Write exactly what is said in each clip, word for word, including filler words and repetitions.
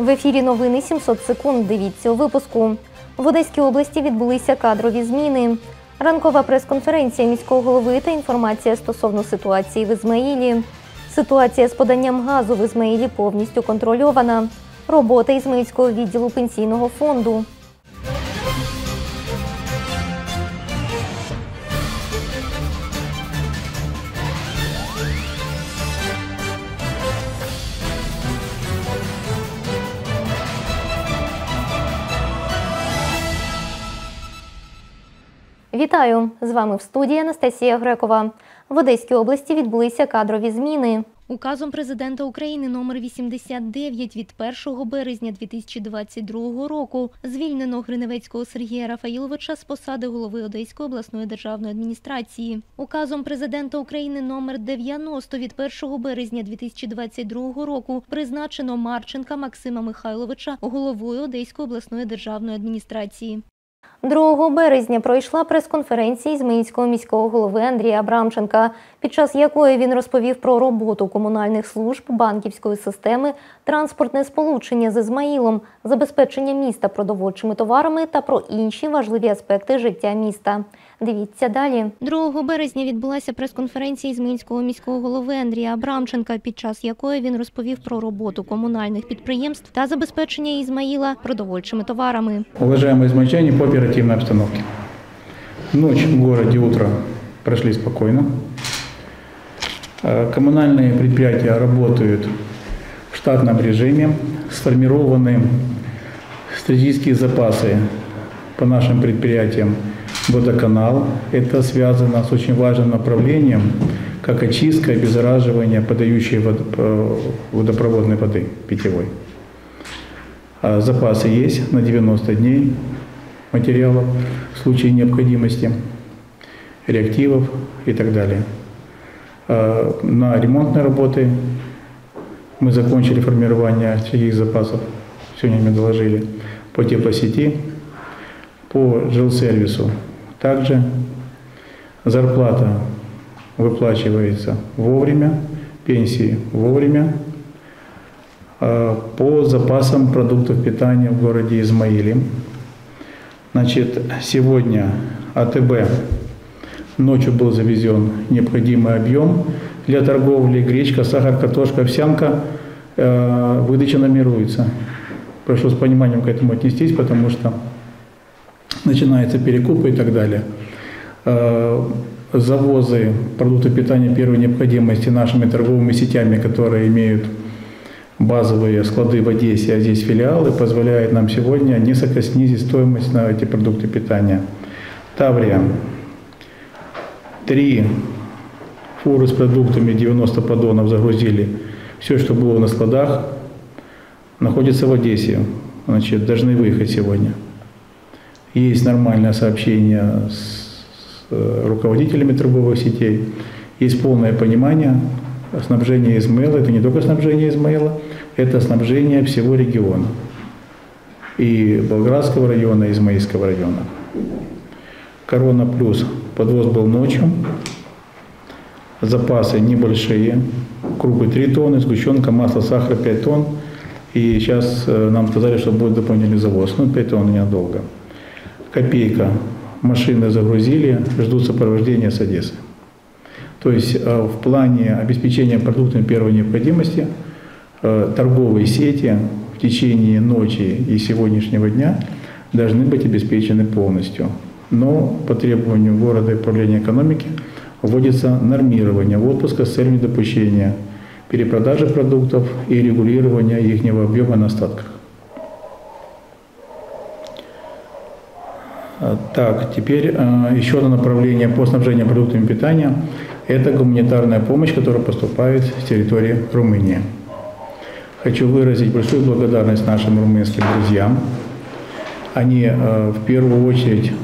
В ефірі новини сімсот секунд. Дивіться у випуску. В Одеській області відбулися кадрові зміни. Ранкова прес-конференція міського голови та інформація стосовно ситуації в Ізмаїлі. Ситуація з поданням газу в Ізмаїлі повністю контрольована. Робота Ізмаїльського відділу пенсійного фонду. Вітаю! З вами в студії Анастасія Грекова. В Одеській області відбулися кадрові зміни. Указом президента України номер вісімдесят дев'ять від першого березня дві тисячі двадцять другого року звільнено Гриневецького Сергія Рафаїловича з посади голови Одеської обласної державної адміністрації. Указом президента України номер дев'яносто від першого березня дві тисячі двадцять другого року призначено Марченка Максима Михайловича головою Одеської обласної державної адміністрації. другого березня пройшла прес-конференція Ізмаїльського міського голови Андрія Абрамченка, під час якої він розповів про роботу комунальних служб, банківської системи, транспортне сполучення з Ізмаїлом, забезпечення міста продовольчими товарами та про інші важливі аспекти життя міста. Дивіться далі. другого березня відбулася прес-конференція Ізмаїльського міського голови Андрія Абрамченка, під час якої він розповів про роботу комунальних підприємств та забезпечення Ізмаїла продовольчими товарами. Уважаемые измаильчане, по оперативной обстановке. Ночь в городе, утро прошли спокойно. Коммунальные предприятия работают в штатном режиме. Сформированы стратегические запасы по нашим предприятиям. Водоканал. Это связано с очень важным направлением, как очистка, обеззараживание подающей водопроводной воды питьевой. Запасы есть на девяносто дней материалов в случае необходимости, реактивов и так далее. На ремонтные работы мы закончили формирование таких запасов, сегодня мне доложили, по теплосети, по жилсервису. Также зарплата выплачивается вовремя, пенсии вовремя. По запасам продуктов питания в городе Измаиле. Значит, сегодня АТБ ночью был завезен необходимый объем для торговли. Гречка, сахар, картошка, овсянка. Выдача нормируется. Прошу с пониманием к этому отнестись, потому что начинается перекуп и так далее. Завозы продуктов питания первой необходимости нашими торговыми сетями, которые имеют базовые склады в Одессе, а здесь филиалы, позволяет нам сегодня несколько снизить стоимость на эти продукты питания. Таврия. Три фуры с продуктами, девяносто поддонов загрузили. Все, что было на складах, находится в Одессе. Значит, должны выехать сегодня. Есть нормальное сообщение с руководителями торговых сетей. Есть полное понимание. Снабжение Измаила – это не только снабжение Измаила, это снабжение всего региона. И Болградского района, и Измаильского района. Корона плюс. Подвоз был ночью. Запасы небольшие. Крупы три тонны, сгущенка, масло, сахар пять тонн. И сейчас нам сказали, что будет дополнительный завоз. Ну, пять тонн ненадолго. Копейка. Машины загрузили, ждут сопровождения с Одессы. То есть в плане обеспечения продуктами первой необходимости торговые сети в течение ночи и сегодняшнего дня должны быть обеспечены полностью. Но по требованию города и управления экономики вводится нормирование отпуска с целью недопущения перепродажи продуктов и регулирования их объема на остатках. Так, теперь еще одно направление по снабжению продуктами питания – это гуманитарная помощь, которая поступает с территории Румынии. Хочу выразить большую благодарность нашим румынским друзьям. Они в первую очередь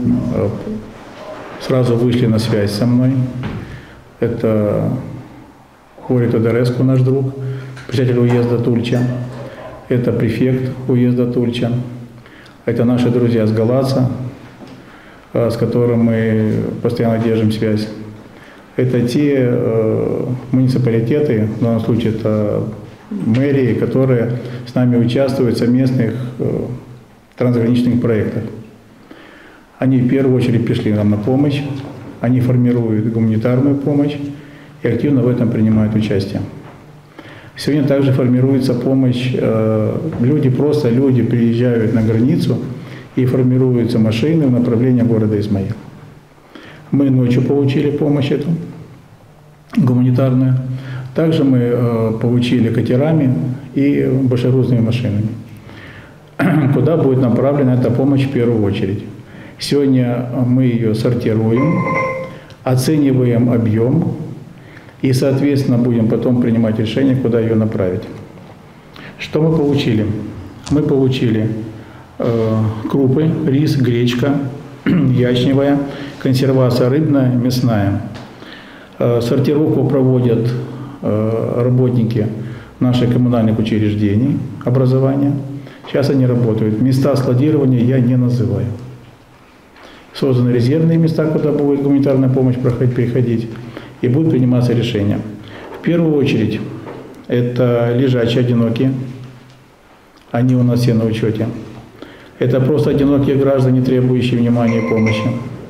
сразу вышли на связь со мной. Это Хори Тодореску, наш друг, председатель уезда Тульча. Это префект уезда Тульча. Это наши друзья с Галаца, с которым мы постоянно держим связь. Это те э, муниципалитеты, в данном случае это мэрии, которые с нами участвуют в совместных трансграничных проектах. Они в первую очередь пришли нам на помощь, они формируют гуманитарную помощь и активно в этом принимают участие. Сегодня также формируется помощь, люди, просто люди приезжают на границу и формируются машины в направлении города Измаил. Мы ночью получили помощь эту, гуманитарную. Также мы э, получили катерами и большегрузными машинами, куда будет направлена эта помощь в первую очередь. Сегодня мы ее сортируем, оцениваем объем и, соответственно, будем потом принимать решение, куда ее направить. Что мы получили? Мы получили э, крупы, рис, гречка, ячневая, консервация рыбная, мясная. Э, сортировку проводят работники наших коммунальных учреждений образования. Сейчас они работают. Места складирования я не называю. Созданы резервные места, куда будет гуманитарная помощь проходить, приходить, и будут приниматься решения. В первую очередь, это лежачие одинокие. Они у нас все на учете. Это просто одинокие граждане, требующие внимания и помощи.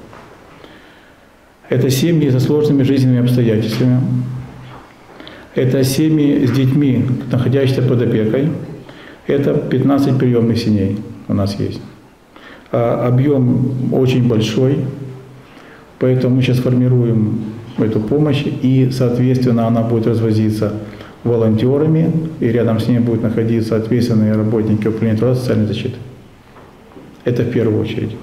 Это семьи со сложными жизненными обстоятельствами. Это семьи с детьми, находящиеся под опекой. Это пятнадцать приемных семей у нас есть. А объем очень большой, поэтому мы сейчас формируем эту помощь, и, соответственно, она будет развозиться волонтерами, и рядом с ней будут находиться ответственные работники управления труда и социальной защиты. Это в первую очередь.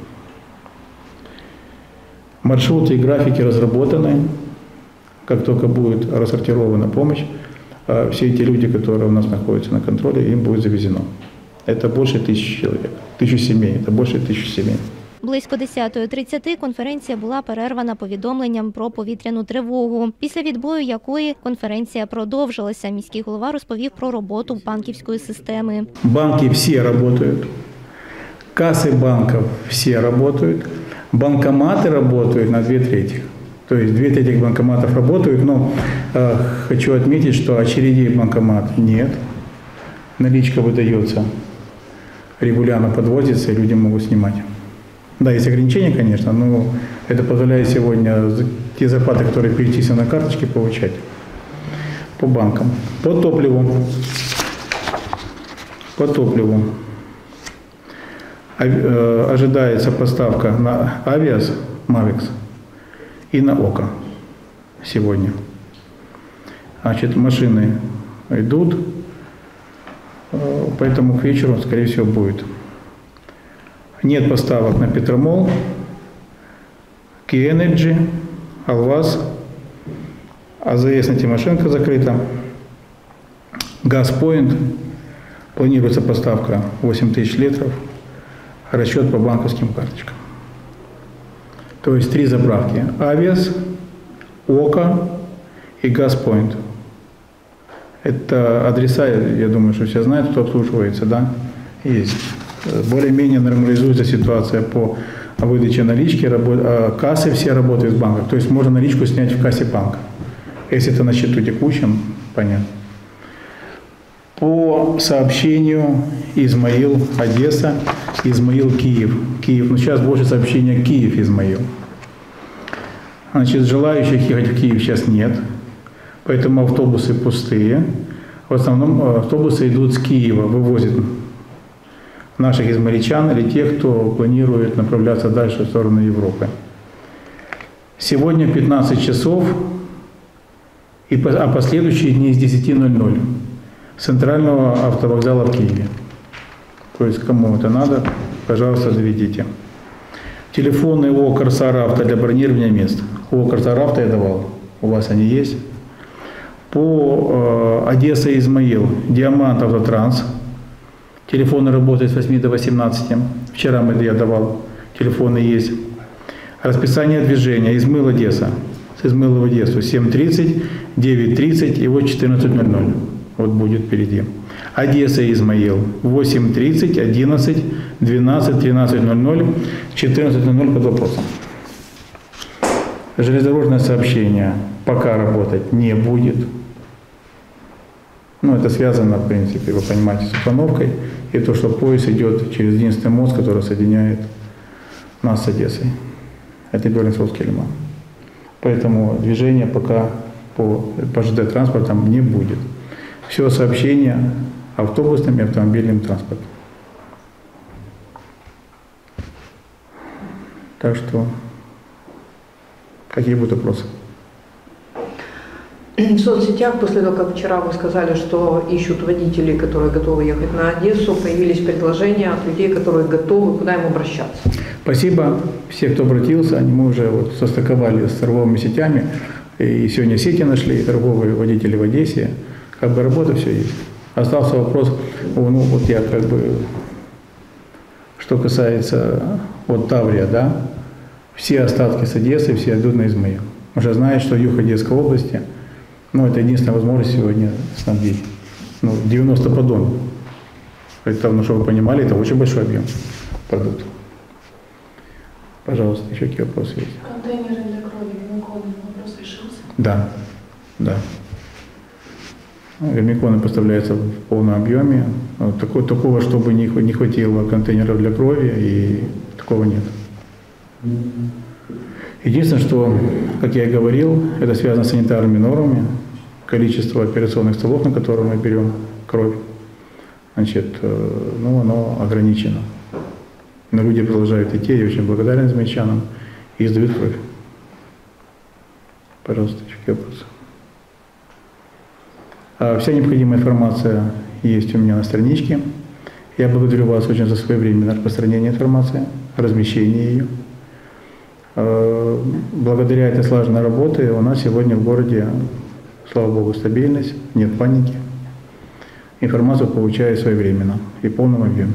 Маршруты и графики разработаны. Как только будет рассортирована помощь, все эти люди, которые у нас находятся на контроле, им будет завезено. Это больше тысячи человек, тысячу семей, это больше тысячи семей. Близько десятої тридцяти конференція була перервана повідомленням про повітряну тривогу, після відбою якої конференція продовжилася. Міський голова розповів про роботу банківської системи. Банки всі працюють, каси банків всі працюють, банкомати працюють на дві треті. То есть две трети банкоматов работают, но э, хочу отметить, что очередей в банкомат нет. Наличка выдается, регулярно подвозится, и люди могут снимать. Да, есть ограничения, конечно, но это позволяет сегодня те зарплаты, которые перечислены на карточке, получать по банкам. По топливу. По топливу. Ожидается поставка на Авиас, Мавикс, и на ОКО сегодня. Значит, машины идут, поэтому к вечеру, скорее всего, будет. Нет поставок на Петромол, Ки-Энерджи, Алваз, АЗС на Тимошенко закрыта, Газпоинт, планируется поставка восемь тысяч литров, расчет по банковским карточкам. То есть три заправки: Авиас, ОКО и Газпоинт. Это адреса, я думаю, что все знают, кто обслуживается, да? Есть. Более-менее нормализуется ситуация по выдаче налички, кассы все работают в банках. То есть можно наличку снять в кассе банка. Если это на счету текущем, понятно. По сообщению Измаил, Одесса, Измаил, Киев. Киев. Но сейчас больше сообщения Киев, Измаил. Значит, желающих ехать в Киев сейчас нет, поэтому автобусы пустые. В основном автобусы идут с Киева, вывозят наших измаильчан или тех, кто планирует направляться дальше в сторону Европы. Сегодня пятнадцать часов, и, а последующие дни с десяти ноль-ноль с центрального автовокзала в Киеве. То есть кому это надо, пожалуйста, заведите. Телефоны ООО «Корсар Авто» для бронирования мест. ООО «Корсар Авто» я давал, у вас они есть. По э, Одесса и Измаил «Диамант Автотранс». Телефоны работают с восьми до восемнадцати. Вчера мы, я давал, телефоны есть. Расписание движения: Измаил, Одесса. С Измаила в Одессу семь тридцать, девять тридцать и вот четырнадцать ноль-ноль. Вот будет впереди. Одесса и Измаил восемь тридцать, одиннадцать, двенадцать, тринадцать ноль-ноль, четырнадцать ноль-ноль под вопросом. Железнодорожное сообщение пока работать не будет. Ну, это связано, в принципе, вы понимаете, с установкой и то, что поезд идет через единственный мост, который соединяет нас с Одессой. Это Берлинсовский лиман. Поэтому движения пока по, по ЖД транспортам не будет. Все сообщение автобусным и автомобильным транспортом. Так что, какие будут вопросы? В соцсетях, после того, как вчера вы сказали, что ищут водителей, которые готовы ехать на Одессу, появились предложения от людей, которые готовы, куда им обращаться? Спасибо всем, кто обратился. Мы уже вот состыковали с торговыми сетями. И сегодня сети нашли, и торговые водители в Одессе. Как бы работа все есть. Остался вопрос, ну вот я как бы, что касается вот Таврия, да, все остатки с Одессы, все идут на Измаил. Уже знают, что юг Одесской области, ну, это единственная возможность сегодня снабдить. Ну, девяносто поддонов. Это, ну, чтобы вы понимали, это очень большой объем продуктов. Пожалуйста, еще какие вопросы есть? Контейнеры для крови, Вермиконы, вопрос решился? Да, да. Вермиконы поставляются в полном объеме. Такого, такого, чтобы не, не хватило контейнеров для крови, и такого нет. Единственное, что, как я и говорил, это связано с санитарными нормами, количество операционных столов, на которые мы берем кровь, значит, ну, оно ограничено. Но люди продолжают идти, я очень благодарен измаильчанам, и сдают кровь. Пожалуйста, еще какие вопросы? А вся необходимая информация есть у меня на страничке. Я благодарю вас очень за своевременное распространение информации, размещение ее. Благодаря этой слаженной работе у нас сегодня в городе, слава богу, стабильность, нет паники. Информацию получаю своевременно и в полном объеме.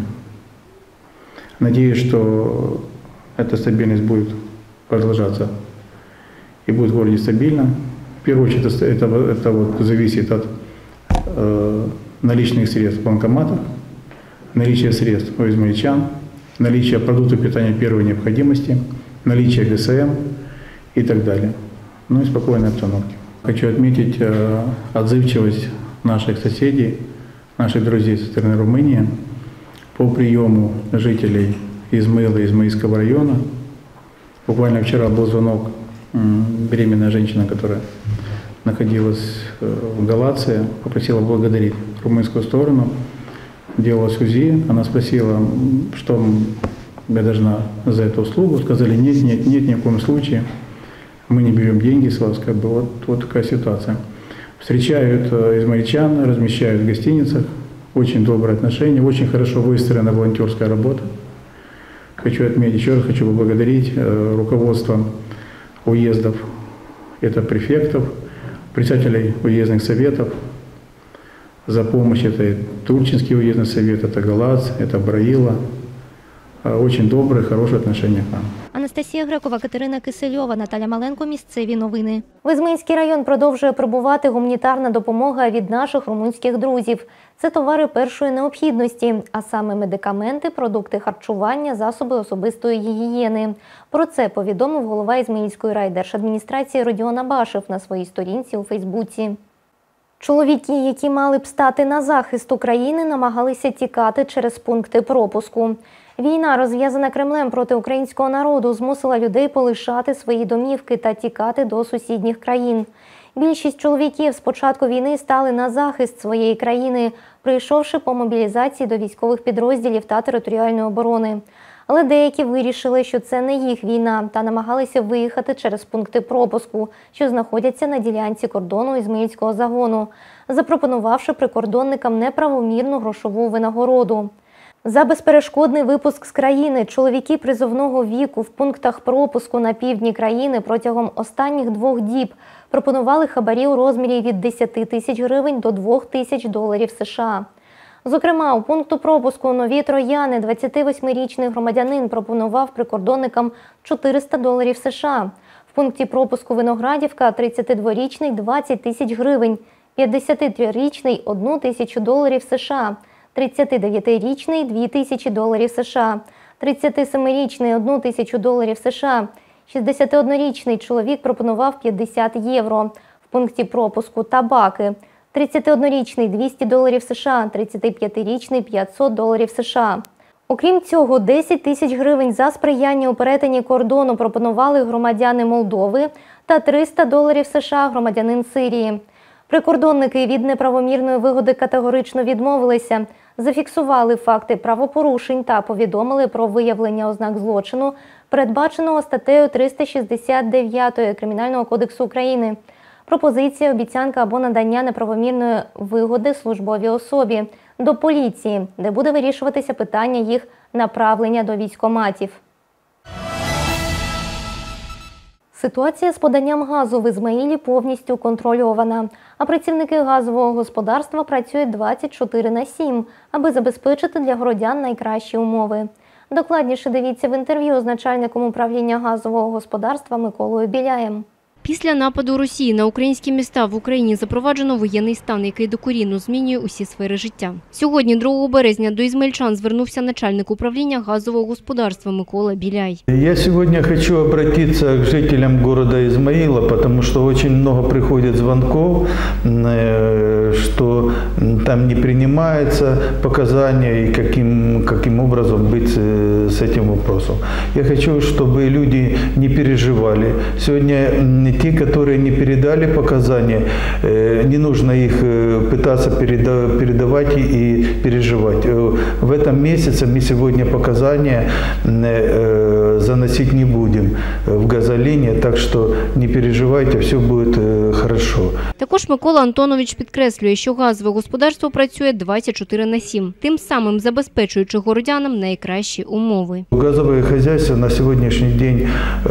Надеюсь, что эта стабильность будет продолжаться и будет в городе стабильно. В первую очередь это, это, это вот зависит от э, наличных средств в банкоматах, наличия средств у измаильчан, наличия продуктов питания первой необходимости, наличие ГСМ и так далее. Ну и спокойной обстановки. Хочу отметить э, отзывчивость наших соседей, наших друзей со стороны Румынии по приему жителей Измаила и Измаильского района. Буквально вчера был звонок, э, беременная женщина, которая находилась э, в Галации, попросила благодарить румынскую сторону, делалась УЗИ, она спросила, что я должна за эту услугу. Сказали, нет, нет, нет, ни в коем случае. Мы не берем деньги с вас. Как бы вот, вот такая ситуация. Встречают измаильчан, размещают в гостиницах. Очень добрые отношения, очень хорошо выстроена волонтерская работа. Хочу отметить, еще раз хочу поблагодарить руководство уездов, это префектов, председателей уездных советов за помощь. Это Турчинский уездный совет, это Галац, это Браила. Очень добре, хороше отношення к нам. Анастасія Грекова, Катерина Кисельова, Наталя Маленко. Місцеві новини. В Ізмаїльський район продовжує прибувати гуманітарна допомога від наших румунських друзів. Це товари першої необхідності, а саме медикаменти, продукти харчування, засоби особистої гігієни. Про це повідомив голова Ізмаїльської райдержадміністрації Родіон Абашев на своїй сторінці у Фейсбуці. Чоловіки, які мали б стати на захист України, намагалися тікати через пункти пропуску. Війна, розв'язана Кремлем проти українського народу, змусила людей полишати свої домівки та тікати до сусідніх країн. Більшість чоловіків з початку війни стали на захист своєї країни, прийшовши по мобілізації до військових підрозділів та територіальної оборони. Але деякі вирішили, що це не їх війна, та намагалися виїхати через пункти пропуску, що знаходяться на ділянці кордону Ізмаїльського загону, запропонувавши прикордонникам неправомірну грошову винагороду. За безперешкодний випуск з країни чоловіки призовного віку в пунктах пропуску на півдні країни протягом останніх двох діб пропонували хабарі у розмірі від десяти тисяч гривень до двох тисяч доларів США. Зокрема, у пункту пропуску Нові Трояни двадцятивосьмирічний громадянин пропонував прикордонникам чотириста доларів США. В пункті пропуску Виноградівка тридцятидворічний двадцять тисяч гривень, п'ятдесятитрирічний – одну тисячу доларів США, тридцятидев'ятирічний – дві тисячі доларів США, тридцятисемирічний – одну тисячу доларів США, шістдесятиоднорічний чоловік пропонував п'ятдесят євро. В пункті пропуску Табаки тридцятиоднорічний – двісті доларів США, тридцятип'ятирічний – п'ятсот доларів США. Окрім цього, десять тисяч гривень за сприяння у перетині кордону пропонували громадяни Молдови та триста доларів США громадянин Сирії. Прикордонники від неправомірної вигоди категорично відмовилися, зафіксували факти правопорушень та повідомили про виявлення ознак злочину, передбаченого статтею триста шістдесят дев'ять Кримінального кодексу України. Пропозиція, обіцянка або надання неправомірної вигоди службовій особі до поліції, де буде вирішуватися питання їх направлення до військкоматів. Ситуація з поданням газу в Ізмаїлі повністю контрольована, а працівники газового господарства працюють двадцять чотири на сім, аби забезпечити для городян найкращі умови. Докладніше дивіться в інтерв'ю з начальником управління газового господарства Миколою Біляєм. Після нападу Росії на українські міста в Україні запроваджено воєнний стан, який докорінно змінює усі сфери життя. Сьогодні, другого березня, до ізмаїльчан звернувся начальник управління газового господарства Микола Біляй. Я сегодня хочу обратиться к жителям города Измаила, потому что очень много приходит звонков, что там не принимаются показания и каким, каким образом быть с этим вопросом. Я хочу, чтобы люди не переживали. Сегодня те, которые не передали показания, не нужно их пытаться передавать и переживать. В этом месяце мы сегодня показания заносить не будем в газолине, так что не переживайте, все будет хорошо. Також Микола Антонович підкреслює, що газове господарство працює двадцять чотири на сім, тим самим забезпечуючи городянам найкращі умови. Газовое хозяйство на сегодняшний день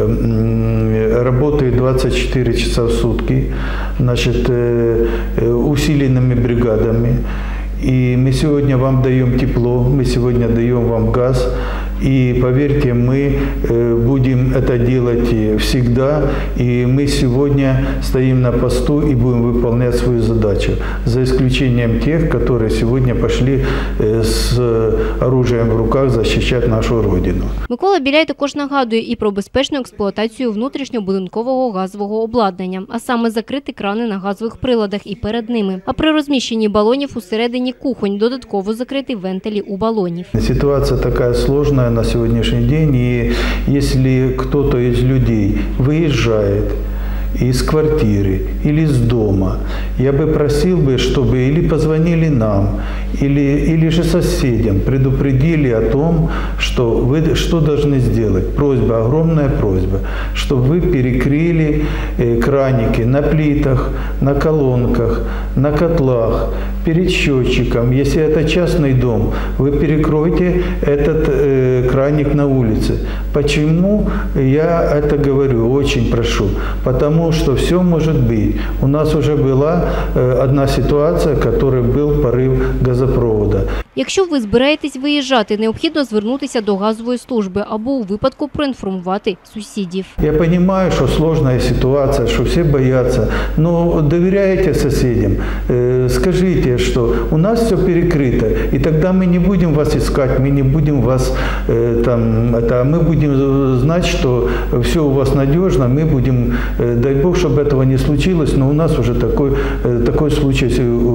работает двадцать четыре часа в сутки, значит, усиленными бригадами. И мы сегодня вам даем тепло, мы сегодня даем вам газ. И поверьте, мы будем это делать всегда. И мы сегодня стоим на посту и будем выполнять свою задачу. За исключением тех, которые сегодня пошли с оружием в руках защищать нашу Родину. Микола Біляй також нагадує і про безпечну експлуатацію внутрішньобудинкового газового обладнання, а саме закрити крани на газових приладах і перед ними. А при розміщенні балонів усередині кухонь додатково закрити вентилі у балонів. Ситуация такая сложная на сегодняшний день, и если кто-то из людей выезжает из квартиры или из дома, я бы просил бы, чтобы или позвонили нам, или, или же соседям, предупредили о том, что вы что должны сделать. Просьба, огромная просьба, чтобы вы перекрыли краники на плитах, на колонках, на котлах, перед счетчиком. Если это частный дом, вы перекройте этот э, краник на улице. Почему я это говорю? Очень прошу. Потому что все может быть. У нас уже была э, одна ситуация, которой был порыв газопровода. Якщо ви збираєтесь виїжджати, необхідно звернутися до газової служби або у випадку проінформувати сусідів. Я розумію, що складна ситуація, що всі бояться, але довіряйте сусідам, скажіть, що у нас все перекрито, і тоді ми не будемо вас шукати, ми не будемо вас, там, это, ми будемо знати, що все у вас надіжно, ми будемо, дай Бог, щоб цього не случилось, але у нас вже такий, такий случай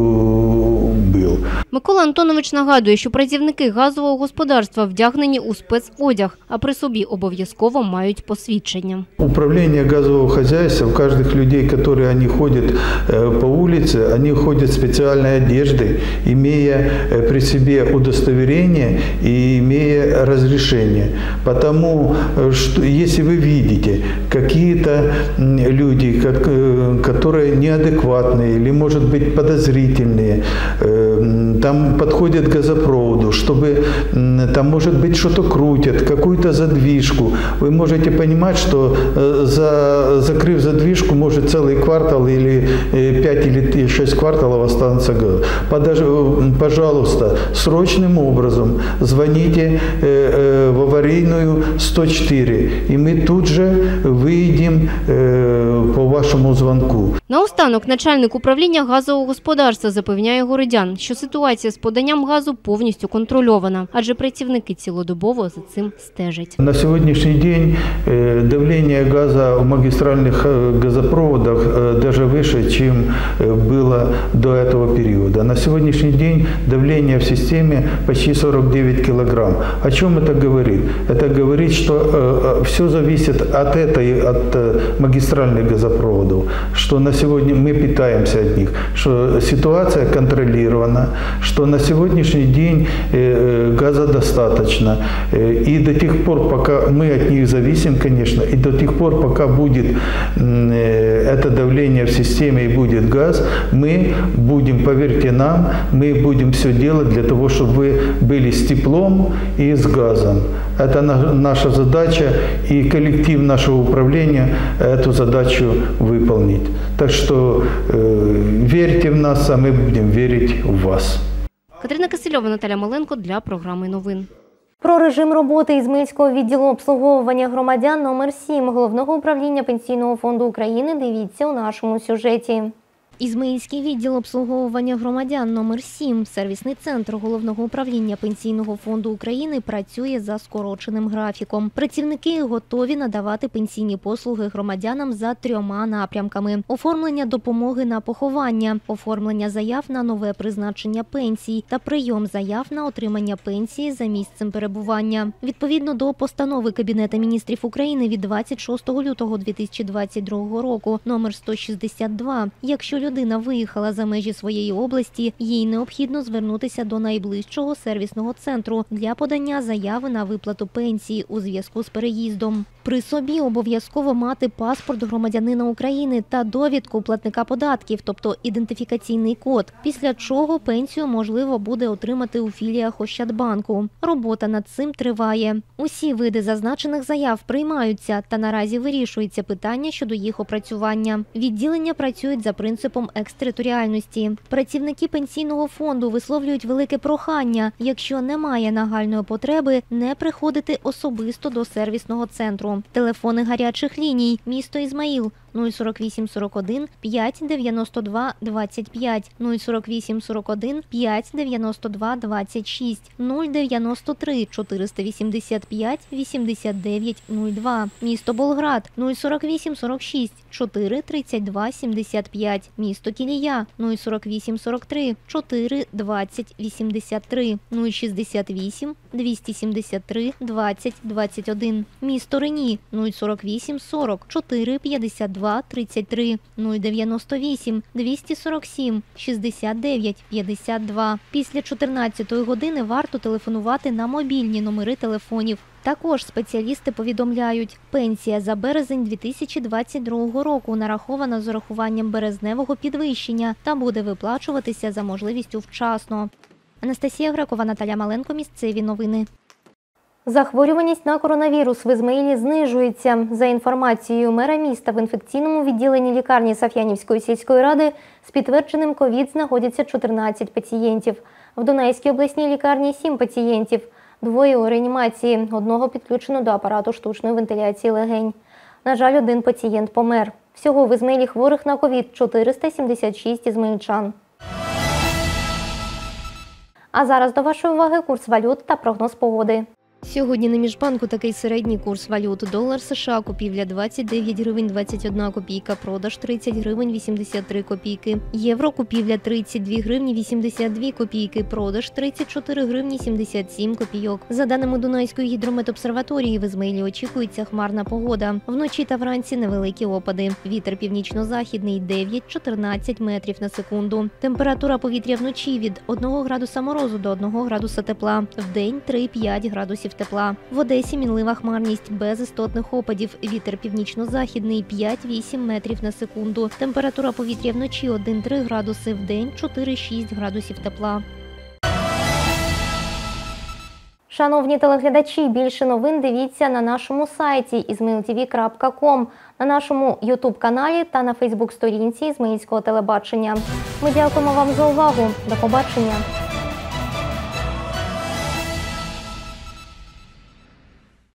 був. Микола Антонович нагадує, що працівники газового господарства вдягнені у спецодяг, а при собі обов'язково мають посвідчення. Управление газового хозяйства, у каждых людей, которые они ходят по улице, они ходят в специальной одеждой, имея при себе удостоверение и имея разрешение. Потому что если вы видите какие-то люди, которые неадекватные или, может быть, подозрительные, там подходят к газопроводу, чтобы там, может быть, что-то крутят, какую-то задвижку. Вы можете понимать, что за, закрыв задвижку, может целый квартал или пять или шесть кварталов останется газ. Пожалуйста, срочным образом звоните в аварийную сто четыре, и мы тут же выйдем по вашему звонку. Наостанок начальник управління газового господарства запевняє городян, що ситуація ситуація з поданням газу повністю контрольована, адже працівники цілодобово за цим стежать. На сегодняшний день давление газа в магистральных газопроводах даже выше, чем было до этого периода. На сегодняшний день давление в системе почти сорок девять килограмм. О чем это говорит? Это говорит, что все зависит от этой, от магистральных газопроводов, что на сегодня мы питаемся от них, что ситуация контролирована, что на сегодняшний день газа достаточно. И до тех пор, пока мы от них зависим, конечно, и до тех пор, пока будет это давление в системе и будет газ, мы будем, поверьте нам, мы будем все делать для того, чтобы вы были с теплом и с газом. Это наша задача, и коллектив нашего управления эту задачу выполнит. Так что э, верьте в нас, а мы будем верить в вас. Катерина Кисельова, Наталя Маленко для програми новин. Про режим роботи Ізмаїльського відділу обслуговування громадян номер сім Головного управління Пенсійного фонду України дивіться у нашому сюжеті. Ізмаїльський відділ обслуговування громадян номер сім, сервісний центр Головного управління Пенсійного фонду України, працює за скороченим графіком. Працівники готові надавати пенсійні послуги громадянам за трьома напрямками: оформлення допомоги на поховання, оформлення заяв на нове призначення пенсій та прийом заяв на отримання пенсії за місцем перебування. Відповідно до постанови Кабінету міністрів України від двадцять шостого лютого дві тисячі двадцять другого року номер сто шістдесят два, якщо людина виїхала за межі своєї області, їй необхідно звернутися до найближчого сервісного центру для подання заяви на виплату пенсії у зв'язку з переїздом. При собі обов'язково мати паспорт громадянина України та довідку платника податків, тобто ідентифікаційний код, після чого пенсію можливо буде отримати у філіях Ощадбанку. Робота над цим триває. Усі види зазначених заяв приймаються та наразі вирішується питання щодо їх опрацювання. Відділення працюють за принципом екстериторіальності. Працівники пенсійного фонду висловлюють велике прохання, якщо немає нагальної потреби, не приходити особисто до сервісного центру. Телефони гарячих ліній. Місто Ізмаїл нуль сорок вісім сорок один п'ять дев'яносто два двадцять п'ять, нуль сорок вісім сорок один п'ять дев'яносто два двадцять шість, нуль дев'яносто три чотириста вісімдесят п'ять вісімдесят дев'ять нуль два. Місто Болград нуль сорок вісім сорок шість чотири тридцять два сімдесят п'ять. Місто Кілія нуль сорок вісім сорок три чотири двадцять вісімдесят три, нуль шістдесят вісім двісті сімдесят три двадцять двадцять один. Місто Рені нуль сорок вісім сорок чотири п'ятдесят два тридцять три, нуль дев'яносто вісім двісті сорок сім шістдесят дев'ять п'ятдесят два. Після чотирнадцятої години варто телефонувати на мобільні номери телефонів. Також спеціалісти повідомляють, пенсія за березень дві тисячі двадцять другого року нарахована з урахуванням березневого підвищення та буде виплачуватися за можливістю вчасно. Анастасія Грекова, Наталя Маленко, місцеві новини. Захворюваність на коронавірус в Ізмаїлі знижується. За інформацією мера міста, в інфекційному відділенні лікарні Саф'янівської сільської ради з підтвердженим ковід знаходяться чотирнадцять пацієнтів. В Дунайській обласній лікарні – сім пацієнтів. Двоє у реанімації, одного підключено до апарату штучної вентиляції легень. На жаль, один пацієнт помер. Всього в Ізмаїлі хворих на ковід – чотириста сімдесят шість ізмаїльчан. А зараз до вашої уваги курс валют та прогноз погоди. Сьогодні на Міжбанку такий середній курс валют. Долар США купівля двадцять дев'ять гривень двадцять одна копійка, продаж тридцять гривень вісімдесят три копійки. Євро купівля тридцять дві гривні вісімдесят дві копійки, продаж тридцять чотири гривні сімдесят сім копійок. За даними Дунайської гідрометобсерваторії, в Ізмаїлі очікується хмарна погода. Вночі та вранці невеликі опади. Вітер північно-західний дев'ять-чотирнадцять метрів на секунду. Температура повітря вночі від одного градуса морозу до одного градуса тепла. Вдень три-п'ять градусів тепла. В Одесі мінлива хмарність без істотних опадів. Вітер північно-західний п'ять-вісім метрів на секунду. Температура повітря вночі один-три градуси, вдень чотири-шість градусів тепла. Шановні телеглядачі, більше новин дивіться на нашому сайті ізмаїл ті ві крапка ком, на нашому ютуб-каналі та на фейсбук-сторінці Ізмаїльського телебачення. Ми дякуємо вам за увагу. До побачення!